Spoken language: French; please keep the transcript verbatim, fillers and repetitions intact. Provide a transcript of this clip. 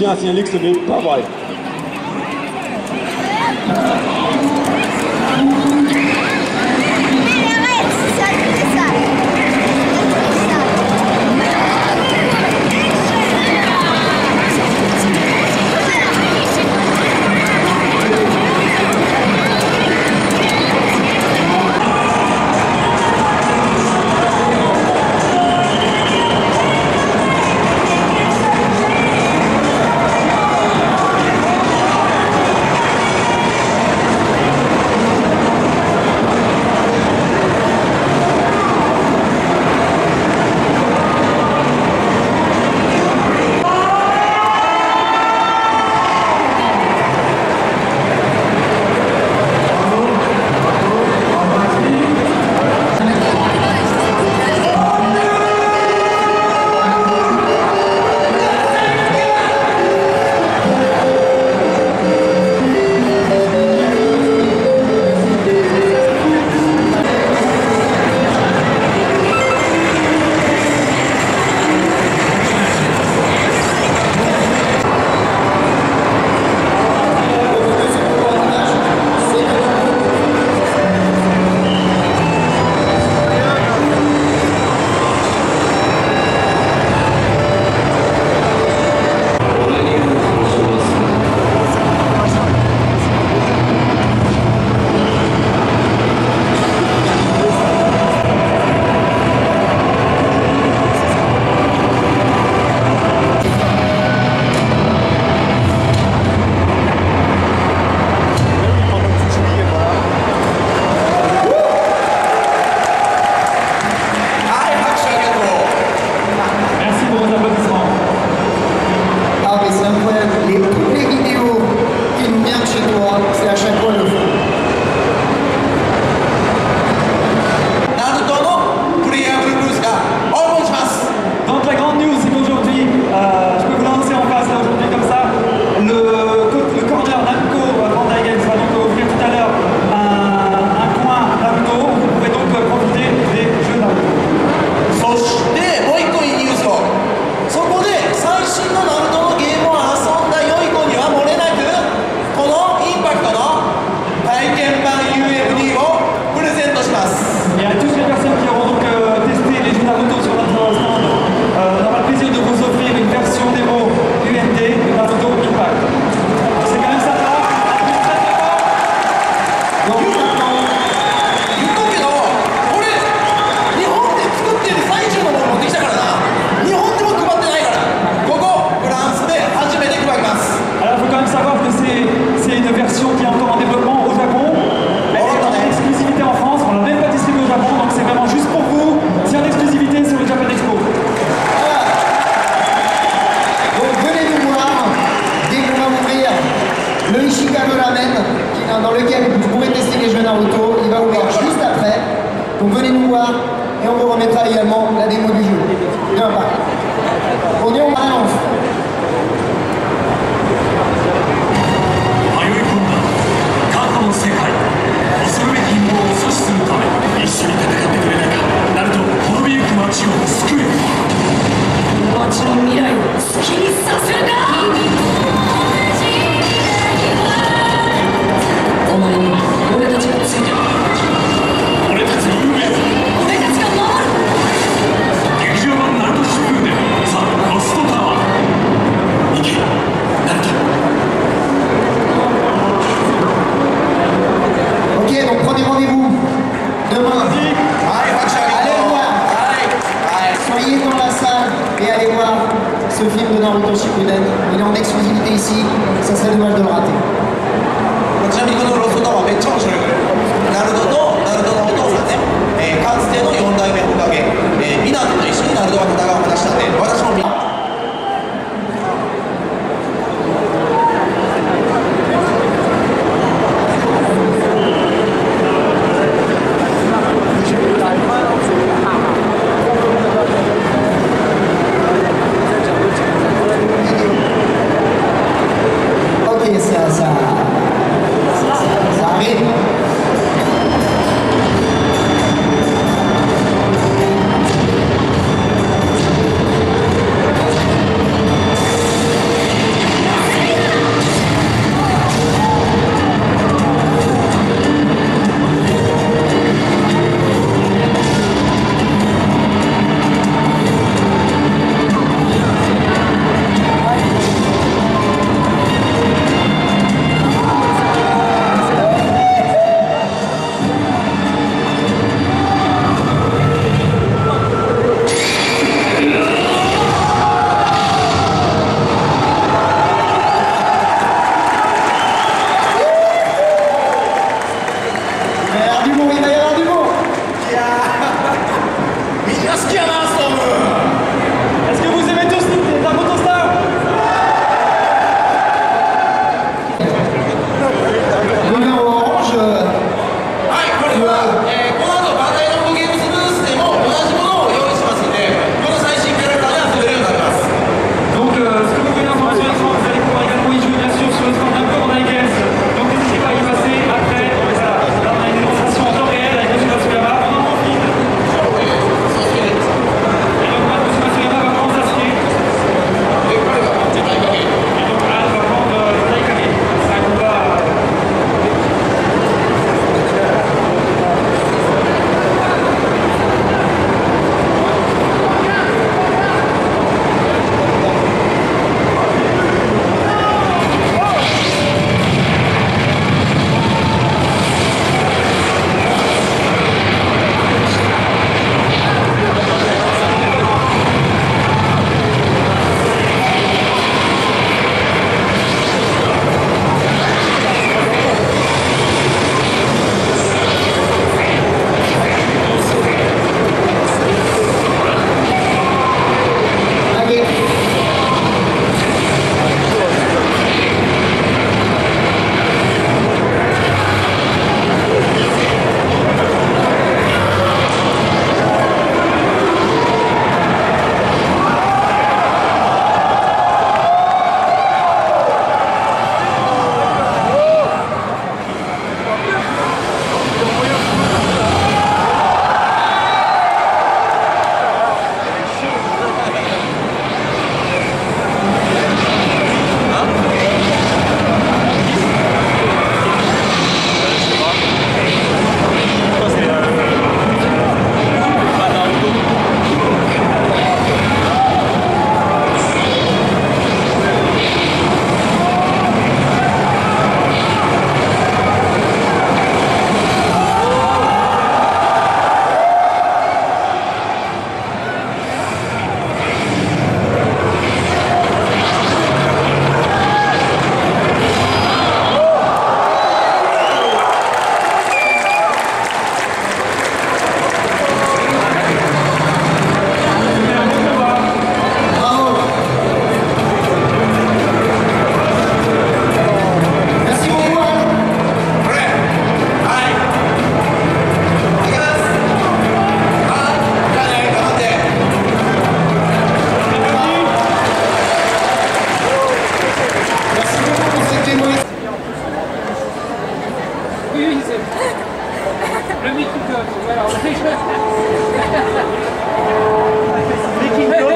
tiens à signaler que ce n'est pas vrai. Donc venez nous voir et on vous remettra également la démo du jeu. Bien pas. On y on balance. 迷い込んだ過去の世界恐るべき陰謀を阻止するため一緒に戦ってくれないか。ナルト滅びゆく街を救え。 街の未来を好きにさせるか。お前に俺たちがついてる。 俺たちの運命を俺たちが守る。 劇場版ナルト疾風伝ザ・ロストタワー。行けナルト。 Ok, donc prenez rendez-vous demain. Allez voir. Soyez dans la salle et allez voir ce film de Naruto Shippuden. Il est en exclusivité ici, ça serait dommage de le rater. ちなみにこのロストタワーめっちゃ面白いからナルトとナルトのお父さんね、えー、かつてのよん代目ホカゲ、えー、ミナトと一緒にナルトが戦う話なんで私も見 Ok, ça, ça, ça, ça arrive. Oui, oui, c'est... Le making-of, voilà, on rigole. Making-of